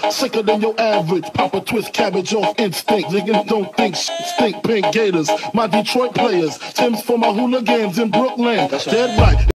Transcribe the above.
sicker than your average. Pop a twist cabbage off instinct. Niggas don't think stink pink gators. My Detroit players, Tim's for my hooligans in Brooklyn. Dead right.